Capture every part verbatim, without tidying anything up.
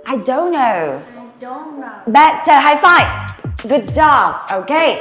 I don't know. I don't know. Better, high five. Good job. Ok.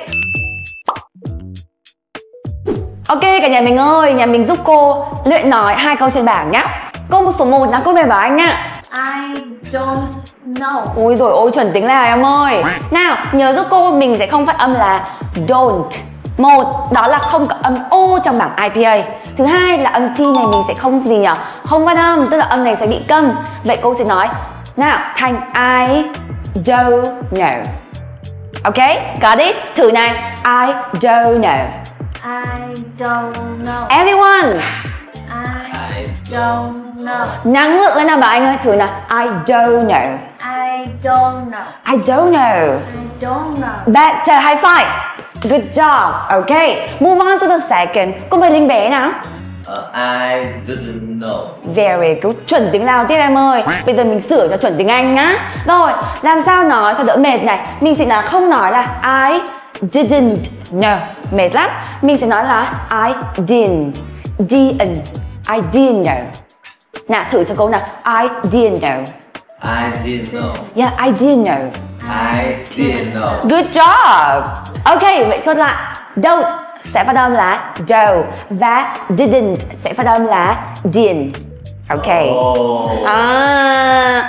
Ok cả nhà mình ơi, nhà mình giúp cô luyện nói hai câu trên bảng nhá. Câu số một là câu này bảo anh nhá. I don't know. Ôi rồi ôi chuẩn tiếng Lào em ơi. Nào nhớ giúp cô mình sẽ không phát âm là don't. Một đó là không có âm O trong bảng I P A. Thứ hai là âm T này mình sẽ không gì nhỉ? Không phát âm, tức là âm này sẽ bị câm. Vậy cô sẽ nói nào thành I don't know. Ok, got it? Thử này. I don't know. I don't know. Everyone. I don't know. Năng lượng lên nào bảo anh ơi. Thử nào. I don't know. I don't know. I don't know. I don't know. Better, high five. Good job. Okay, move on to the second. Cô mời Linh bé nào. Uh, I didn't know. Very good. Chuẩn tiếng Lào tiếp em ơi. Bây giờ mình sửa cho chuẩn tiếng Anh nhá. Rồi, làm sao nói cho đỡ mệt này. Mình sẽ nói không nói là I didn't know. Mệt lắm. Mình sẽ nói là I didn't. Didn't. I didn't know. Nào, thử cho cô nào. I didn't know. I didn't know. Yeah, I didn't know. I didn't know. Good job. Ok, vậy chốt lại. Don't sẽ phát âm là do và didn't sẽ phát âm là didn't. Ok. Oh. À.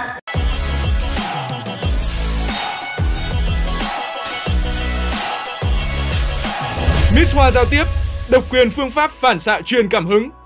Miss Hoa giao tiếp, độc quyền phương pháp phản xạ truyền cảm hứng.